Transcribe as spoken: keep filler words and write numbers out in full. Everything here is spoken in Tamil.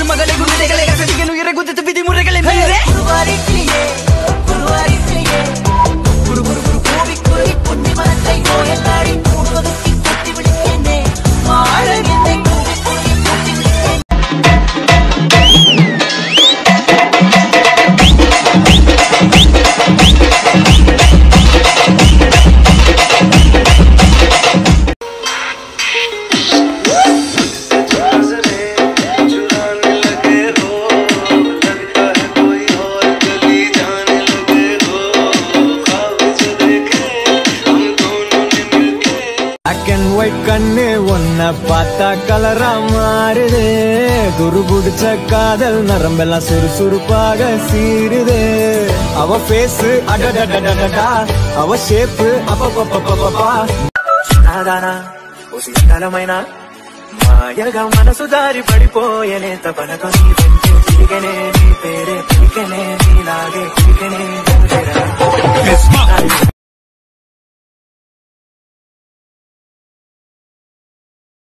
மகளை குதிரைகளை அசதிகள் உயிரை குதித்து விதிமுறைகளை மீறே குருவாரிட்டியே குருவாரிட்டியே குரு குரு குரு கோவி கோவி பொன்னி மரத்தை கோயலாடி மூடுவதற்கு கொத்தி விடுத்தேனே மாழவியத்தை கோவி கோவி கொத்தி விடுத்தேன் கண்ணு ஒன்ன பார்த்தா கலரா மாறுது துரு புடிச்ச காதல் நரம்பெல்லாம் சுறுசுறுப்பாக சீருது அவ பேசு அடடடடடா அவ ஷேப்பு அப்பப்பப்பப்பப்பா నాదానా ఉసితలమైన మాయగా మనసు దారి పడిపోయనే తపనకొని వెంటే తిరిగనే నీ పేరే పిలికెనే నీలాగే పిలికెనే